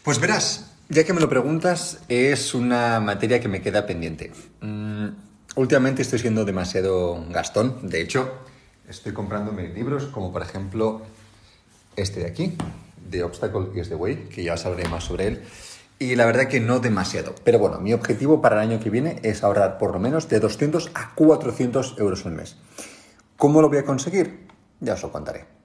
Pues verás, ya que me lo preguntas, es una materia que me queda pendiente. Últimamente estoy siendo demasiado gastón. De hecho, estoy comprándome libros como por ejemplo este de aquí, The Obstacle is the Way, que ya os hablaré más sobre él. Y la verdad que no demasiado. Pero bueno, mi objetivo para el año que viene es ahorrar por lo menos de 200 a 400 euros al mes. ¿Cómo lo voy a conseguir? Ya os lo contaré.